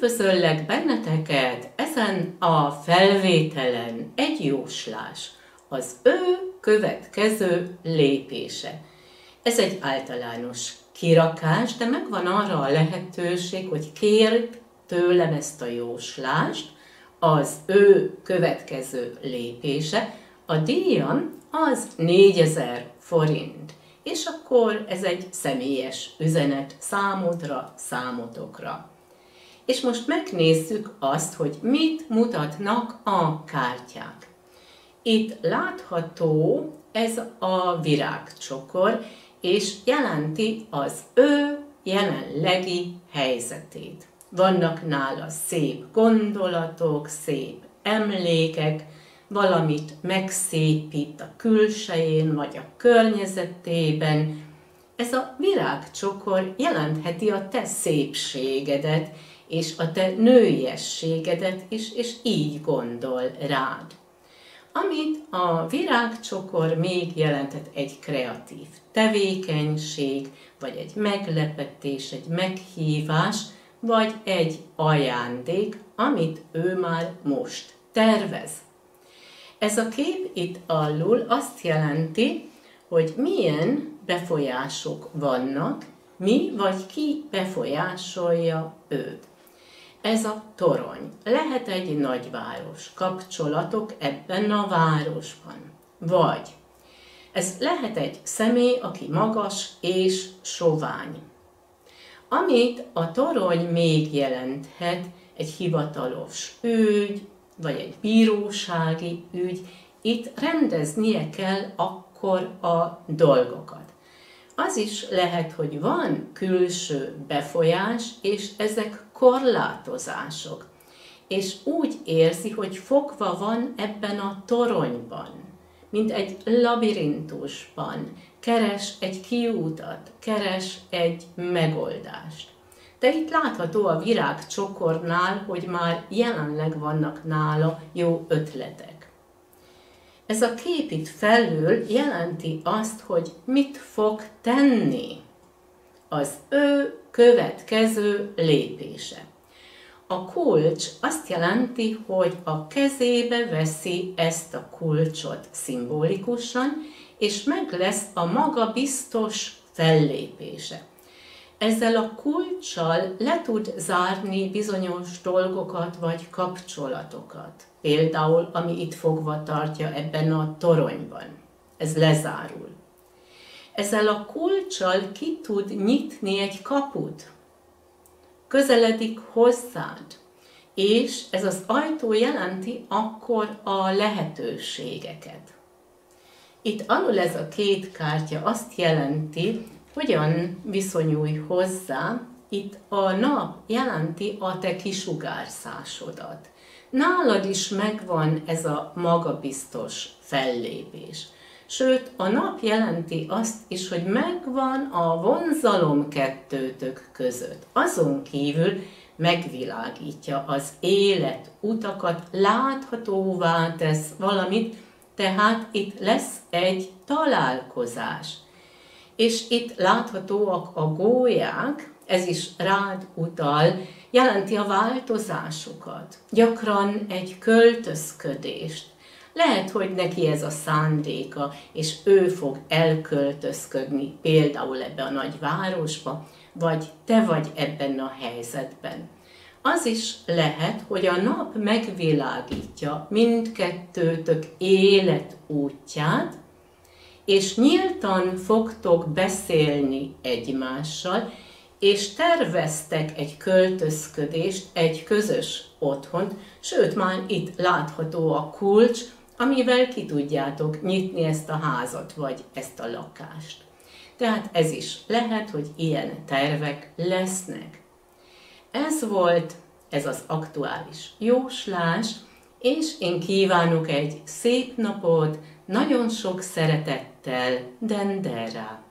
Üdvözöllek benneteket ezen a felvételen. Egy jóslás, az ő következő lépése. Ez egy általános kirakás, de megvan arra a lehetőség, hogy kérd tőlem ezt a jóslást, az ő következő lépése. A díjam az 4000 forint, és akkor ez egy személyes üzenet számodra, számotokra. És most megnézzük azt, hogy mit mutatnak a kártyák. Itt látható ez a virágcsokor, és jelenti az ő jelenlegi helyzetét. Vannak nála szép gondolatok, szép emlékek, valamit megszépít a külsején vagy a környezetében. Ez a virágcsokor jelentheti a te szépségedet, és a te nőiességedet is, és így gondol rád. Amit a virágcsokor még jelentett egy kreatív tevékenység, vagy egy meglepetés, egy meghívás, vagy egy ajándék, amit ő már most tervez. Ez a kép itt alul azt jelenti, hogy milyen befolyások vannak, mi vagy ki befolyásolja őt. Ez a torony. Lehet egy nagyváros, kapcsolatok ebben a városban. Vagy ez lehet egy személy, aki magas és sovány. Amit a torony még jelenthet, egy hivatalos ügy, vagy egy bírósági ügy, itt rendeznie kell akkor a dolgokat. Az is lehet, hogy van külső befolyás, és ezek korlátozások. És úgy érzi, hogy fogva van ebben a toronyban, mint egy labirintusban. Keres egy kiútat, keres egy megoldást. De itt látható a virágcsokornál, hogy már jelenleg vannak nála jó ötletek. Ez a kép itt felül jelenti azt, hogy mit fog tenni az ő következő lépése. A kulcs azt jelenti, hogy a kezébe veszi ezt a kulcsot szimbolikusan, és meg lesz a magabiztos fellépése. Ezzel a kulccsal le tud zárni bizonyos dolgokat vagy kapcsolatokat. Például, ami itt fogva tartja ebben a toronyban. Ez lezárul. Ezzel a kulccsal ki tud nyitni egy kaput. Közeledik hozzád. És ez az ajtó jelenti akkor a lehetőségeket. Itt alul ez a két kártya azt jelenti, hogyan viszonyulj hozzá. Itt a nap jelenti a te kisugárzásodat. Nálad is megvan ez a magabiztos fellépés. Sőt, a nap jelenti azt is, hogy megvan a vonzalom kettőtök között. Azon kívül megvilágítja az élet utakat, láthatóvá tesz valamit, tehát itt lesz egy találkozás. És itt láthatóak a gólyák, ez is rád utal, jelenti a változásokat, gyakran egy költözködést. Lehet, hogy neki ez a szándéka, és ő fog elköltözködni például ebbe a nagy városba, vagy te vagy ebben a helyzetben. Az is lehet, hogy a nap megvilágítja mindkettőtök életútját, és nyíltan fogtok beszélni egymással, és terveztek egy költözködést, egy közös otthont, sőt már itt látható a kulcs, amivel ki tudjátok nyitni ezt a házat, vagy ezt a lakást. Tehát ez is lehet, hogy ilyen tervek lesznek. Ez volt ez az aktuális jóslás, és én kívánok egy szép napot, nagyon sok szeretettel, Dendera!